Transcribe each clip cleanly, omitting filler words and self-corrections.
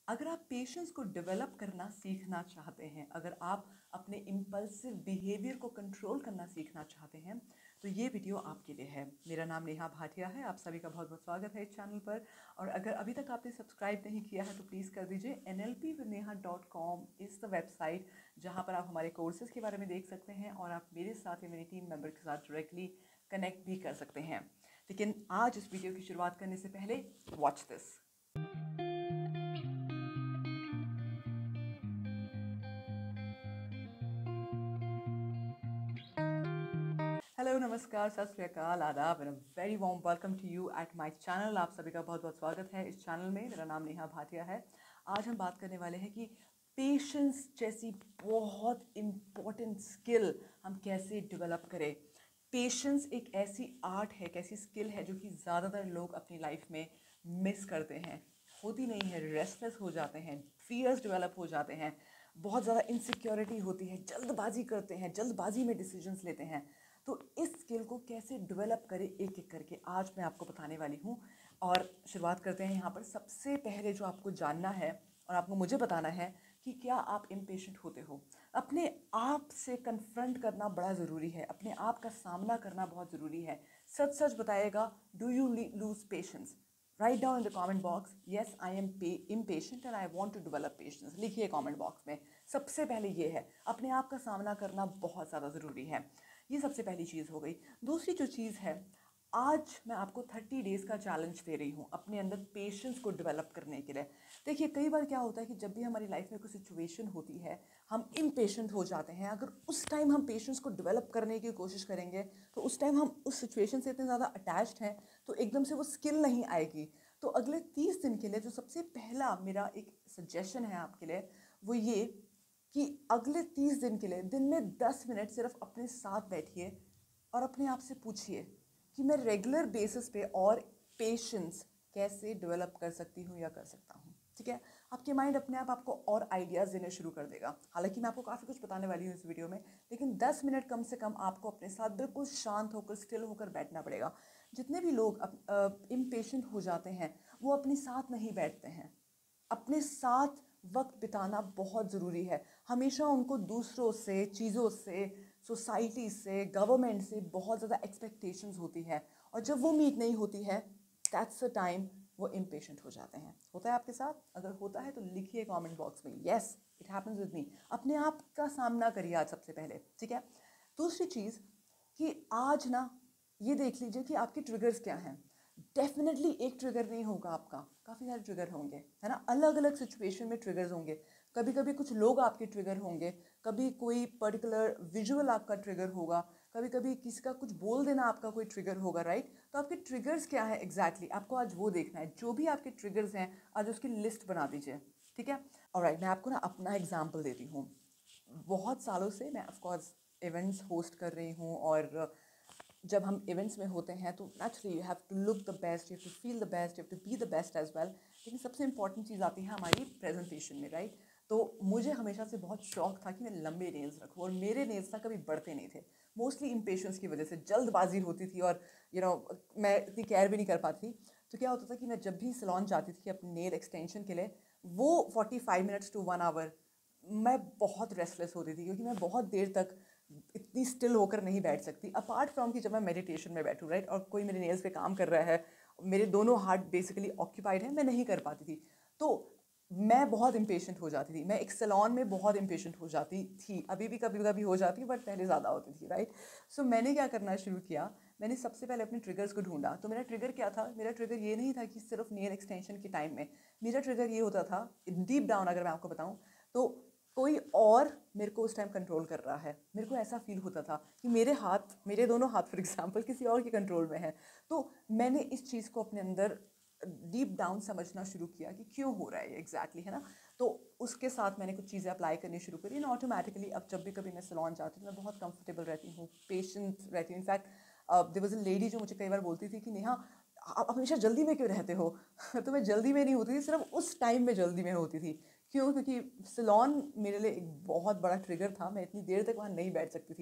अगर आप पेशेंस को डेवलप करना सीखना चाहते हैं, अगर आप अपने इम्पल्सिव बिहेवियर को कंट्रोल करना सीखना चाहते हैं, तो ये वीडियो आपके लिए है। मेरा नाम नेहा भाटिया है। आप सभी का बहुत बहुत स्वागत है इस चैनल पर। और अगर अभी तक आपने सब्सक्राइब नहीं किया है तो प्लीज़ कर दीजिए। nlpwithneha.com इज़ द वेबसाइट जहाँ पर आप हमारे कोर्सेज़ के बारे में देख सकते हैं और आप मेरे साथ या मेरी टीम मेंबर के साथ डायरेक्टली कनेक्ट भी कर सकते हैं। लेकिन आज इस वीडियो की शुरुआत करने से पहले वॉच दिस। हेलो, नमस्कार, सत श्री अकाल, आदाब and very warm welcome to you at my channel. आप सभी का बहुत बहुत स्वागत है इस चैनल में। मेरा नाम नेहा भाटिया है। आज हम बात करने वाले हैं कि पेशेंस जैसी बहुत इम्पॉर्टेंट स्किल हम कैसे डेवलप करें। पेशेंस एक ऐसी आर्ट है, एक ऐसी स्किल है जो कि ज़्यादातर लोग अपनी लाइफ में मिस करते हैं, होती नहीं है, रेस्टलेस हो जाते हैं, फियर्स डेवलप हो जाते हैं, बहुत ज़्यादा इनसिक्योरिटी होती है, जल्दबाजी करते हैं, जल्दबाजी में डिसीजंस लेते हैं। तो इस स्किल को कैसे डेवलप करें एक एक करके आज मैं आपको बताने वाली हूँ। और शुरुआत करते हैं यहाँ पर। सबसे पहले जो आपको जानना है और आपको मुझे बताना है कि क्या आप इम्पेशेंट होते हो। अपने आप से कन्फ्रंट करना बड़ा ज़रूरी है, अपने आप का सामना करना बहुत ज़रूरी है। सच सच बताइएगा, do you lose patience? Write down in the comment box, yes I am impatient and I want to develop patience. लिखिए कमेंट बॉक्स में। सबसे पहले ये है, अपने आप का सामना करना बहुत ज़्यादा ज़रूरी है। ये सबसे पहली चीज़ हो गई। दूसरी जो चीज़ है, आज मैं आपको 30 डेज़ का चैलेंज दे रही हूँ अपने अंदर पेशेंस को डेवलप करने के लिए। देखिए, कई बार क्या होता है कि जब भी हमारी लाइफ में कोई सिचुएशन होती है, हम इम्पेशेंट हो जाते हैं। अगर उस टाइम हम पेशेंस को डेवलप करने की कोशिश करेंगे तो उस टाइम हम उस सिचुएशन से इतने ज़्यादा अटैच्ड हैं तो एकदम से वो स्किल नहीं आएगी। तो अगले 30 दिन के लिए जो सबसे पहला मेरा एक सजेशन है आपके लिए, वो ये कि अगले 30 दिन के लिए दिन में 10 मिनट सिर्फ अपने साथ बैठिए और अपने आप से पूछिए कि मैं रेगुलर बेसिस पे और पेशेंस कैसे डेवलप कर सकती हूँ या कर सकता हूँ। ठीक है, आपके माइंड अपने आप आपको और आइडियाज़ देने शुरू कर देगा। हालांकि मैं आपको काफ़ी कुछ बताने वाली हूँ इस वीडियो में, लेकिन 10 मिनट कम से कम आपको अपने साथ बिल्कुल शांत होकर, स्टिल होकर बैठना पड़ेगा। जितने भी लोग इम्पेशेंट हो जाते हैं वो अपने साथ नहीं बैठते हैं। अपने साथ वक्त बिताना बहुत ज़रूरी है। हमेशा उनको दूसरों से, चीज़ों से, सोसाइटी से, गवर्नमेंट से बहुत ज़्यादा एक्सपेक्टेशंस होती है और जब वो मीट नहीं होती है, दैट्स द टाइम वो इम्पेशेंट हो जाते हैं। होता है आपके साथ? अगर होता है तो लिखिए कमेंट बॉक्स में, yes it happens with me. अपने आप का सामना करिए आज सबसे पहले। ठीक है, दूसरी चीज़ कि आज ना ये देख लीजिए कि आपके ट्रिगर्स क्या हैं। डेफिनेटली एक ट्रिगर नहीं होगा आपका, काफ़ी सारे ट्रिगर होंगे, है ना। अलग अलग सिचुएशन में ट्रिगर्स होंगे। कभी कभी कुछ लोग आपके ट्रिगर होंगे, कभी कोई पर्टिकुलर विजुअल आपका ट्रिगर होगा, कभी कभी किसी का कुछ बोल देना आपका कोई ट्रिगर होगा, राइट। तो आपके ट्रिगर्स क्या है एग्जैक्टली आपको आज वो देखना है। जो भी आपके ट्रिगर्स हैं आज उसकी लिस्ट बना दीजिए। ठीक है, ऑलराइट, मैं आपको ना अपना एग्जाम्पल देती हूँ। बहुत सालों से मैं ऑफकोर्स इवेंट्स होस्ट कर रही हूँ और जब हम इवेंट्स में होते हैं तो naturally you have to look the best, you have to feel the best, you have to be the best as well. लेकिन सबसे इंपॉर्टेंट चीज़ आती है हमारी प्रेजेंटेशन में, राइट। तो मुझे हमेशा से बहुत शौक था कि मैं लंबे नेल्स रखूँ और मेरे नेल्स ना कभी बढ़ते नहीं थे, मोस्टली इम्पेशेंस की वजह से। जल्दबाजी होती थी और मैं इतनी केयर भी नहीं कर पाती। तो क्या होता था कि मैं जब भी सैलून जाती थी अपने नेल एक्सटेंशन के लिए, वो 45 मिनट्स टू 1 आवर मैं बहुत रेस्टलेस होती थी, क्योंकि मैं बहुत देर तक इतनी स्टिल होकर नहीं बैठ सकती। अपार्ट फ्रॉम कि जब मैं मेडिटेशन में बैठूँ, राइट, और कोई मेरे नेल्स पे काम कर रहा है, मेरे दोनों हाथ बेसिकली ऑक्यूपाइड हैं, मैं नहीं कर पाती थी। तो मैं बहुत इम्पेशेंट हो जाती थी। मैं एक सैलून में बहुत इम्पेशेंट हो जाती थी, अभी भी कभी कभी हो जाती, बट पहले ज़्यादा होती थी, राइट। सो मैंने क्या करना शुरू किया, मैंने सबसे पहले अपने ट्रिगर्स को ढूंढा। तो मेरा ट्रिगर क्या था? मेरा ट्रिगर ये नहीं था कि सिर्फ नेल एक्सटेंशन के टाइम में। मेरा ट्रिगर ये होता था, डीप डाउन अगर मैं आपको बताऊँ तो, कोई और मेरे को उस टाइम कंट्रोल कर रहा है। मेरे को ऐसा फील होता था कि मेरे हाथ, मेरे दोनों हाथ फॉर एग्जांपल किसी और के कंट्रोल में है। तो मैंने इस चीज़ को अपने अंदर डीप डाउन समझना शुरू किया कि क्यों हो रहा है ये एग्जैक्टली, है ना। तो उसके साथ मैंने कुछ चीज़ें अप्लाई करनी शुरू करी एंड ऑटोमेटिकली अब जब भी कभी मैं सैलून जाती हूँ मैं बहुत कंफर्टेबल रहती हूँ, पेशेंट रहती हूँ। In fact there was a lady जो मुझे कई बार बोलती थी कि नेहा, आप हमेशा जल्दी में क्यों रहते हो? तो मैं जल्दी में नहीं होती थी, सिर्फ उस टाइम में जल्दी में होती थी। क्यों? क्योंकि सैलून मेरे लिए एक बहुत बड़ा ट्रिगर था, मैं इतनी देर तक वहाँ नहीं बैठ सकती थी।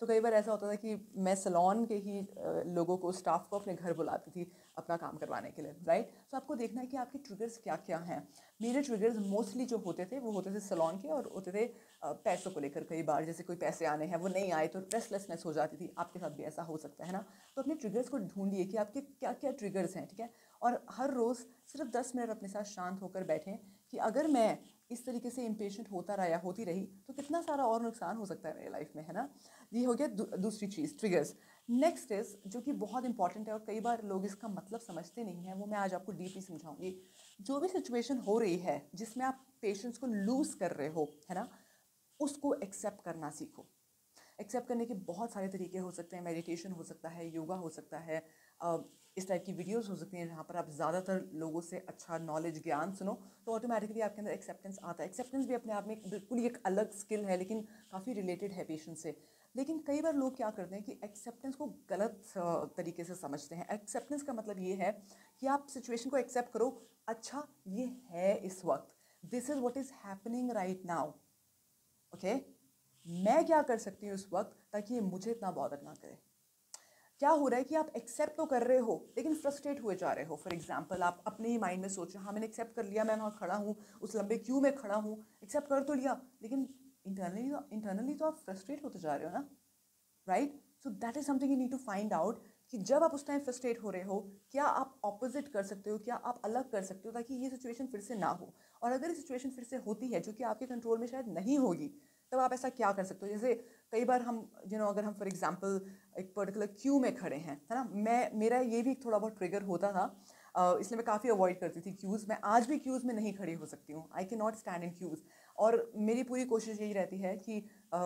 तो कई बार ऐसा होता था कि मैं सैलून के ही लोगों को, स्टाफ को अपने घर बुलाती थी अपना काम करवाने के लिए, राइट। तो आपको देखना है कि आपके ट्रिगर्स क्या क्या हैं। मेरे ट्रिगर्स मोस्टली जो होते थे वो होते थे सैलून के, और होते थे पैसों को लेकर। कई बार जैसे कोई पैसे आने हैं, वो नहीं आए तो रेस्टलेसनेस हो जाती थी। आपके साथ भी ऐसा हो सकता है ना। तो अपने ट्रिगर्स को ढूंढिए कि आपके क्या क्या ट्रिगर्स हैं, ठीक है। और हर रोज़ सिर्फ 10 मिनट अपने साथ शांत होकर बैठें कि अगर मैं इस तरीके से इम्पेशेंट होता रहा या होती रही तो कितना सारा और नुकसान हो सकता है मेरी लाइफ में, है ना। ये हो गया दूसरी चीज़, ट्रिगर्स। नेक्स्ट इज जो कि बहुत इंपॉर्टेंट है और कई बार लोग इसका मतलब समझते नहीं हैं, वो मैं आज आपको डीपली समझाऊंगी। जो भी सिचुएशन हो रही है जिसमें आप पेशेंस को लूज कर रहे हो, है ना, उसको एक्सेप्ट करना सीखो। एक्सेप्ट करने के बहुत सारे तरीके हो सकते हैं। मेडिटेशन हो सकता है, योगा हो सकता है, इस टाइप की वीडियोस हो सकती हैं जहाँ पर आप ज़्यादातर लोगों से अच्छा नॉलेज, ज्ञान सुनो, तो ऑटोमेटिकली आपके अंदर एक्सेप्टेंस आता है। एक्सेप्टेंस भी अपने आप में बिल्कुल ही एक अलग स्किल है, लेकिन काफ़ी रिलेटेड है पेशेंस से। लेकिन कई बार लोग क्या करते हैं कि एक्सेप्टेंस को गलत तरीके से समझते हैं। एक्सेप्टेंस का मतलब ये है कि आप सिचुएशन को एक्सेप्ट करो, अच्छा ये है इस वक्त, this is what is happening right now, okay. मैं क्या कर सकती हूँ उस वक्त ताकि ये मुझे इतना बॉदर ना करे। क्या हो रहा है कि आप एक्सेप्ट तो कर रहे हो लेकिन फ्रस्ट्रेट हुए जा रहे हो। फॉर एग्जाम्पल, आप अपने ही माइंड में सोच रहे हो, हाँ मैंने एक्सेप्ट कर लिया, मैं वहाँ खड़ा हूँ, उस लंबे क्यू में खड़ा हूँ, एक्सेप्ट कर तो लिया, लेकिन इंटरनली तो आप फ्रस्ट्रेट होते जा रहे हो ना, right. So that is something you need to find out कि जब आप उस टाइम फ्रस्ट्रेट हो रहे हो, क्या आप ऑपोजिट कर सकते हो, क्या आप अलग कर सकते हो ताकि ये सिचुएशन फिर से ना हो। और अगर ये सिचुएशन फिर से होती है जो कि आपके कंट्रोल में शायद नहीं होगी, तब आप ऐसा क्या कर सकते हो। जैसे कई बार हम अगर हम फॉर एग्जांपल एक पर्टिकुलर क्यू में खड़े हैं, है ना, मेरा ये भी थोड़ा बहुत ट्रिगर होता था, इसलिए मैं काफ़ी अवॉइड करती थी क्यूज़। मैं आज भी क्यूज़ में नहीं खड़ी हो सकती हूँ, I can not stand in queues. और मेरी पूरी कोशिश यही रहती है कि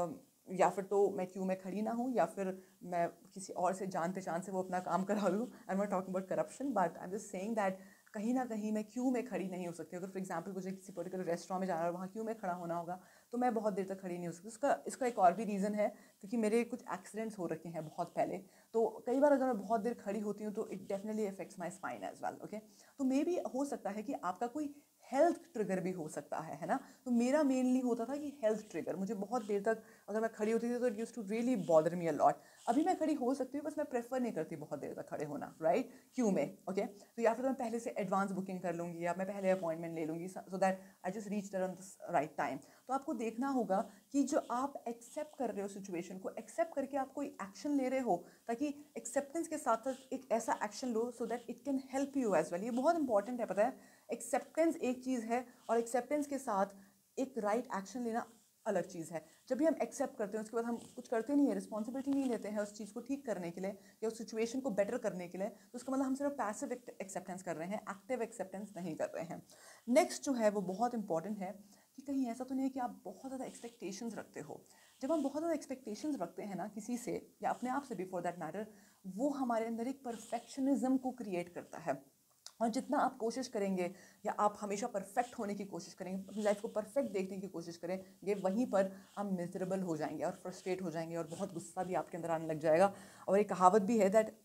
या फिर तो मैं क्यू में खड़ी ना हूँ, या फिर मैं किसी और से जान पहचान से वो अपना काम करा लूँ। I am not talking about corruption, but I am just saying that कहीं ना कहीं मैं क्यू में खड़ी नहीं हो सकती। अगर फॉर एग्जांपल मुझे किसी पर्टिकुलर रेस्टोरेंट में जाना है और वहाँ क्यू में खड़ा होना होगा, तो मैं बहुत देर तक खड़ी नहीं हो सकती। इसका एक और भी रीज़न है, क्योंकि मेरे कुछ एक्सीडेंट्स हो रखे हैं बहुत पहले। तो कई बार अगर मैं बहुत देर खड़ी होती हूँ तो it definitely affects my spine as well, okay. तो मे बी हो सकता है कि आपका कोई हेल्थ ट्रिगर भी हो सकता है ना। तो मेरा मेनली होता था कि हेल्थ ट्रिगर, मुझे बहुत देर तक अगर मैं खड़ी होती थी तो it used to really bother me a lot. अभी मैं खड़ी हो सकती हूँ, बस मैं प्रेफर नहीं करती बहुत देर तक खड़े होना, राइट, क्यू में, ओके। तो या फिर मैं पहले से एडवांस बुकिंग कर लूँगी, या मैं पहले अपॉइंटमेंट ले लूँगी, so that I just reach on the right time. तो आपको देखना होगा कि जो आप एक्सेप्ट कर रहे हो सिचुएशन को, एक्सेप्ट करके आप कोई एक्शन ले रहे हो, ताकि एक्सेप्टेंस के साथ साथ एक ऐसा एक्शन लो so that it can help you as well. ये बहुत इंपॉर्टेंट है, पता है। एक्सेप्टेंस एक चीज़ है और एक्सेप्टेंस के साथ एक राइट एक्शन लेना अलग चीज़ है। जब भी हम एक्सेप्ट करते हैं उसके बाद हम कुछ करते नहीं है, रिस्पॉन्सिबिलिटी नहीं लेते हैं उस चीज़ को ठीक करने के लिए या उस सिचुएशन को बेटर करने के लिए, तो उसका मतलब हम सिर्फ पैसिव एक्सेप्टेंस कर रहे हैं, एक्टिव एक्सेप्टेंस नहीं कर रहे हैं। नेक्स्ट जो है वो बहुत इंपॉर्टेंट है कि कहीं ऐसा तो नहीं है कि आप बहुत ज़्यादा एक्सपेक्टेशंस रखते हो। जब हम बहुत ज़्यादा एक्सपेक्टेशंस रखते हैं ना किसी से या अपने आप से भी फॉर दैट मैटर, वो हमारे अंदर एक परफेक्शनिज्म को क्रिएट करता है। और जितना आप कोशिश करेंगे या आप हमेशा परफेक्ट होने की कोशिश करेंगे, अपनी लाइफ को परफेक्ट देखने की कोशिश करेंगे, वहीं पर हम मिजरेबल हो जाएंगे और फ्रस्ट्रेट हो जाएंगे और बहुत गुस्सा भी आपके अंदर आने लग जाएगा। और एक कहावत भी है that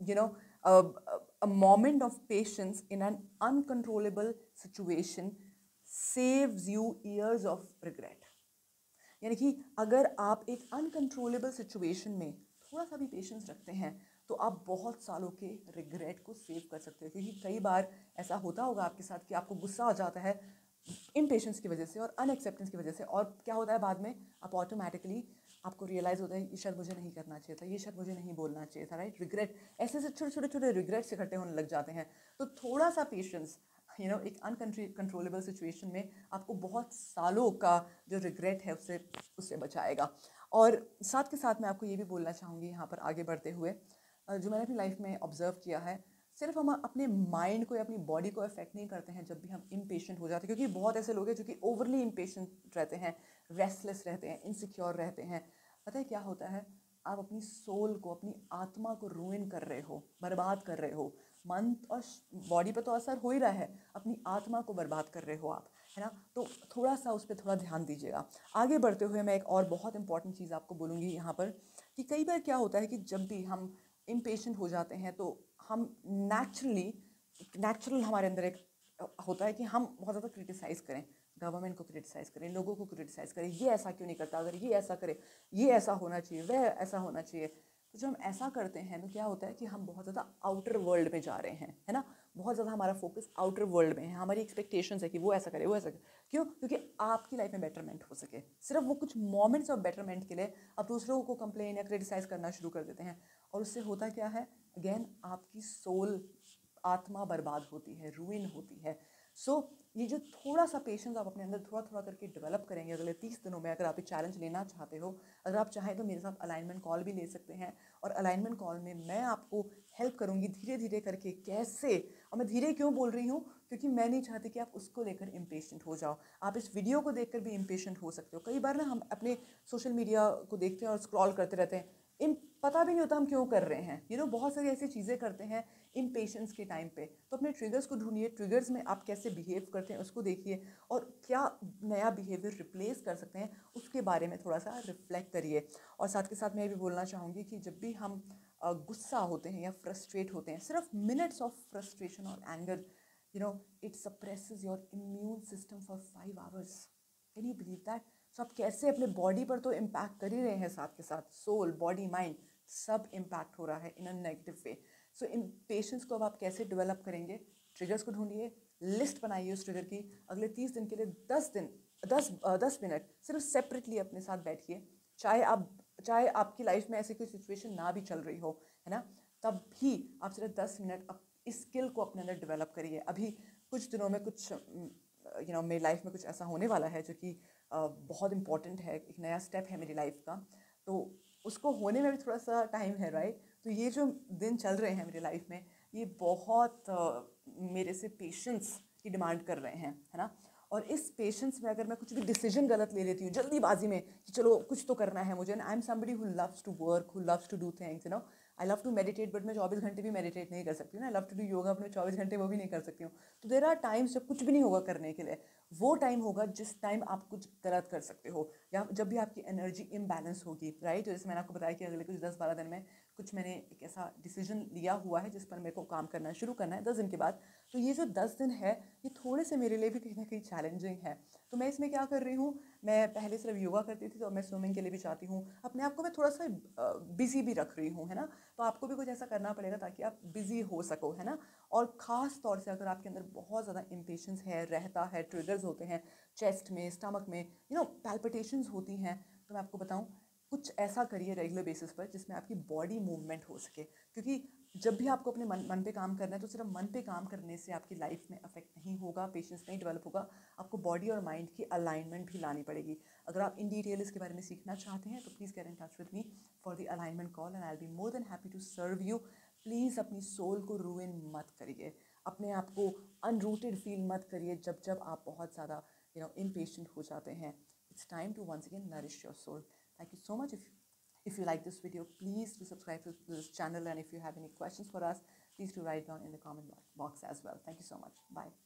a moment of patience in an uncontrollable situation saves you years of regret. यानी कि अगर आप एक अनकंट्रोलेबल सिचुएशन में थोड़ा सा भी पेशेंस रखते हैं तो आप बहुत सालों के रिग्रेट को सेव कर सकते हो। क्योंकि कई बार ऐसा होता होगा आपके साथ कि आपको गुस्सा आ जाता है इम्पेशेंस की वजह से और अनएक्सेप्टेंस की वजह से, और क्या होता है बाद में आप ऑटोमेटिकली आपको रियलाइज़ होता है ये शायद मुझे नहीं करना चाहिए था, ये शायद मुझे नहीं बोलना चाहिए था, राइट। रिग्रेट ऐसे से छोटे छोटे छोटे रिग्रेट्स इकट्ठे होने लग जाते हैं। तो थोड़ा सा पेशेंस एक अनकंट्रोलेबल सिचुएशन में आपको बहुत सालों का जो रिग्रेट है उससे उससे बचाएगा। और साथ के साथ मैं आपको ये भी बोलना चाहूँगी यहाँ पर आगे बढ़ते हुए, जो मैंने अपनी लाइफ में ऑब्जर्व किया है, सिर्फ हम अपने माइंड को या अपनी बॉडी को अफेक्ट नहीं करते हैं जब भी हम इम्पेशेंट हो जाते हैं। क्योंकि बहुत ऐसे लोग हैं जो कि ओवरली इम्पेशेंट रहते हैं, रेस्टलेस रहते हैं, इनसिक्योर रहते हैं। पता है क्या होता है, आप अपनी सोल को, अपनी आत्मा को रूइन कर रहे हो, बर्बाद कर रहे हो। मन और बॉडी पर तो असर हो ही रहा है, अपनी आत्मा को बर्बाद कर रहे हो आप, है ना। तो थोड़ा सा उस पर थोड़ा ध्यान दीजिएगा। आगे बढ़ते हुए मैं एक और बहुत इंपॉर्टेंट चीज़ आपको बोलूँगी यहाँ पर कि कई बार क्या होता है कि जब भी हम इम्पेशेंट हो जाते हैं तो हम नेचुरल हमारे अंदर एक होता है कि हम बहुत ज़्यादा क्रिटिसाइज़ करें, गवर्नमेंट को क्रिटिसाइज़ करें, लोगों को क्रिटिसाइज़ करें, ये ऐसा क्यों नहीं करता, अगर ये ऐसा करे, ये ऐसा होना चाहिए, वह ऐसा होना चाहिए। तो जब हम ऐसा करते हैं तो क्या होता है कि हम बहुत ज़्यादा आउटर वर्ल्ड में जा रहे हैं, है ना। बहुत ज़्यादा हमारा फोकस आउटर वर्ल्ड में है, हमारी एक्सपेक्टेशंस है कि वो ऐसा करे, वो ऐसा करे। क्यों? क्योंकि आपकी लाइफ में बेटरमेंट हो सके। सिर्फ वो कुछ मोमेंट्स ऑफ बेटरमेंट के लिए आप दूसरों को कंप्लेन या क्रिटिसाइज़ करना शुरू कर देते हैं, और उससे होता क्या है, अगेन आपकी सोल, आत्मा बर्बाद होती है, रूइन होती है। ये जो थोड़ा सा पेशेंस आप अपने अंदर थोड़ा थोड़ा करके डेवलप करेंगे अगले 30 दिनों में, अगर आप ये चैलेंज लेना चाहते हो, अगर आप चाहें तो मेरे साथ अलाइनमेंट कॉल भी ले सकते हैं, और अलाइनमेंट कॉल में मैं आपको हेल्प करूंगी धीरे धीरे करके कैसे। और मैं धीरे क्यों बोल रही हूँ, क्योंकि मैं नहीं चाहती कि आप उसको लेकर इम्पेशेंट हो जाओ। आप इस वीडियो को देखकर भी इम्पेशेंट हो सकते हो। कई बार ना हम अपने सोशल मीडिया को देखते हैं और स्क्रॉल करते रहते हैं, इन पता भी नहीं होता हम क्यों कर रहे हैं। बहुत सारी ऐसी चीज़ें करते हैं इन पेशेंस के टाइम पे। तो अपने ट्रिगर्स को ढूंढिए, ट्रिगर्स में आप कैसे बिहेव करते हैं उसको देखिए, और क्या नया बिहेवियर रिप्लेस कर सकते हैं उसके बारे में थोड़ा सा रिफ्लेक्ट करिए। और साथ के साथ मैं ये भी बोलना चाहूँगी कि जब भी हम गुस्सा होते हैं या फ्रस्ट्रेट होते हैं, सिर्फ मिनट्स ऑफ फ्रस्ट्रेशन और anger, it suppresses your immune system for 5 hours. Can you believe that? So आप कैसे अपने बॉडी पर तो इम्पैक्ट कर ही रहे हैं, साथ के साथ सोल, बॉडी, माइंड सब इम्पैक्ट हो रहा है इन a negative way. So in patience को अब आप कैसे डेवलप करेंगे? ट्रिगर्स को ढूंढिए, लिस्ट बनाइए उस ट्रिगर की, अगले 30 दिन के लिए 10 दिन, 10 मिनट सिर्फ सेपरेटली अपने साथ बैठिए। चाहे आपकी लाइफ में ऐसी कोई सिचुएशन ना भी चल रही हो, है ना, तब भी आप सिर्फ 10 मिनट इस स्किल को अपने अंदर डेवलप करिए। अभी कुछ दिनों में कुछ मेरी लाइफ में कुछ ऐसा होने वाला है जो कि बहुत इंपॉर्टेंट है, एक नया स्टेप है मेरी लाइफ का, तो उसको होने में भी थोड़ा सा टाइम है, राइट। तो ये जो दिन चल रहे हैं मेरी लाइफ में, ये बहुत मेरे से पेशेंस की डिमांड कर रहे हैं, है ना। और इस पेशेंस में अगर मैं कुछ भी डिसीजन गलत ले लेती हूँ जल्दीबाजी में कि चलो कुछ तो करना है मुझे, I am somebody who loves to work, who loves to do things, I love to meditate, but मैं 24 घंटे भी मेडिटेट नहीं कर सकती हूँ ना। I love to do yoga, अपने 24 घंटे वो भी नहीं कर सकती हूँ। तो देर आर टाइम्स जब कुछ भी नहीं होगा करने के लिए। वो टाइम होगा जिस टाइम आप कुछ गलत कर सकते हो, या जब भी आपकी एनर्जी इम्बैलेंस होगी, राइट। तो जैसे मैंने आपको बताया कि अगले कुछ 10-12 दिन में कुछ मैंने एक ऐसा डिसीजन लिया हुआ है जिस पर मेरे को काम करना शुरू करना है 10 दिन के बाद। तो ये जो 10 दिन है, ये थोड़े से मेरे लिए भी कहीं ना कहीं चैलेंजिंग है। तो मैं इसमें क्या कर रही हूँ, मैं पहले सिर्फ योगा करती थी, तो मैं स्विमिंग के लिए भी चाहती हूँ अपने आप को मैं थोड़ा सा बिजी भी रख रही हूँ, है ना। तो आपको भी कुछ ऐसा करना पड़ेगा ताकि आप बिजी हो सको, है ना। और ख़ास तौर से अगर आपके अंदर बहुत ज़्यादा इम्पेशेंस है, रहता है, ट्रिगर्स होते हैं चेस्ट में, स्टमक में, पैल्पिटेशंस होती हैं, तो मैं आपको बताऊं, कुछ ऐसा करिए रेगुलर बेसिस पर जिसमें आपकी बॉडी मूवमेंट हो सके। क्योंकि जब भी आपको अपने मन पे काम करना है, तो सिर्फ मन पे काम करने से आपकी लाइफ में अफेक्ट नहीं होगा, पेशेंस नहीं डेवलप होगा, आपको बॉडी और माइंड की अलाइनमेंट भी लानी पड़ेगी। अगर आप इन डिटेल इसके बारे में सीखना चाहते हैं तो please get in touch with me for the alignment call, and I will be more than happy to serve you. Please अपनी सोल को रूइन मत करिए, अपने आप को अनरूटेड फील मत करिए जब जब आप बहुत ज़्यादा impatient हो जाते हैं। It's time to once again nourish your soul. Thank you so much. If you like this video, please do subscribe to this channel, and if you have any questions for us, please do write down in the comment box as well. Thank you so much. Bye.